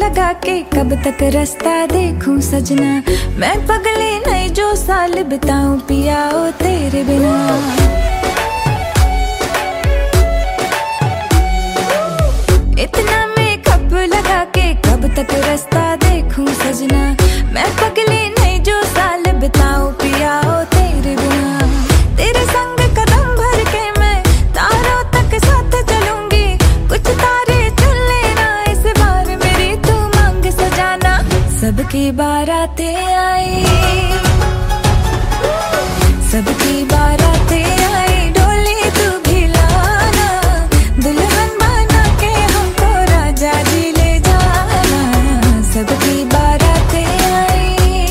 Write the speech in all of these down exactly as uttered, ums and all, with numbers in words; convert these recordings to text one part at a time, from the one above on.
लगा के कब तक रास्ता देखूं सजना, मैं पगली नहीं जो साल बिताऊं पिया ओ तेरे बिना। इतना मेकअप लगा के कब तक रास्ता देखूं सजना, मैं पगली नहीं जो साल बिताऊं पिया ओ तेरे बिना। तेरे संग कदम भर के मैं तारों तक साथ चलूंगी, कुछ तारे चुन लेना इस बार मेरी तू मांग सजाना। सबकी बारातें आई, सबकी बारातें आई, डोली तू भी लाना, दुल्हन बना के हमको राजा जी ले जाना। सबकी बारातें आई।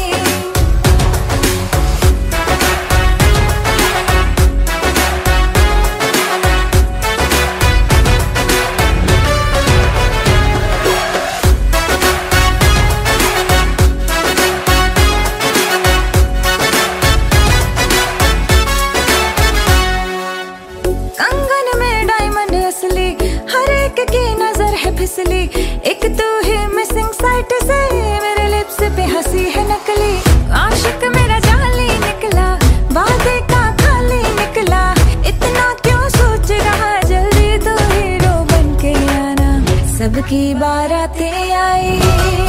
कंगन में डायमंड असली, हर एक की नजर है फिसली, एक तू ही मिसिंग साइट से मेरे लिप्स पे हंसी है नकली। आशिक मेरा जाली निकला, वादे का खाली निकला, इतना क्यों सोच रहा, जल्दी तो हीरो बन के आना। सबकी बारातें आई,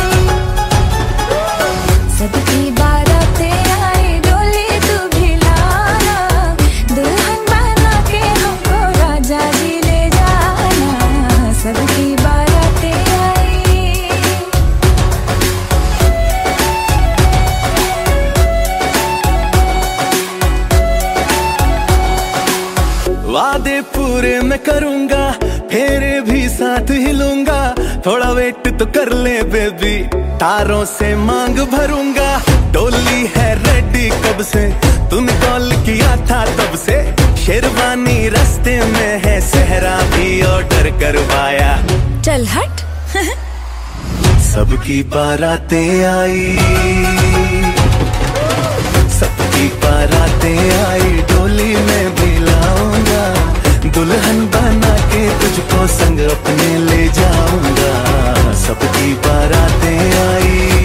सबकी बारातें आई, डोली तू भी लाना, दुल्हन बना के हमको राजा जी ले जाना। सबकी बारातें आई। वादे पूरे मैं करूंगा, फेरे भी साथ हिलूंगा, थोड़ा वेट तो कर ले बेबी, तारों से मांग भरूंगा। डोली है रेडी कब से, तूने कॉल किया था तब से, शेरवानी रास्ते में है, सहरा भी ऑर्डर करवाया। चल हट। सबकी बारातें आई, सबकी बारातें आई, डोली में भी लाऊंगा, दुल्हन बना के तुझको संग अपने ले जाऊंगा। सबकी बारातें आई।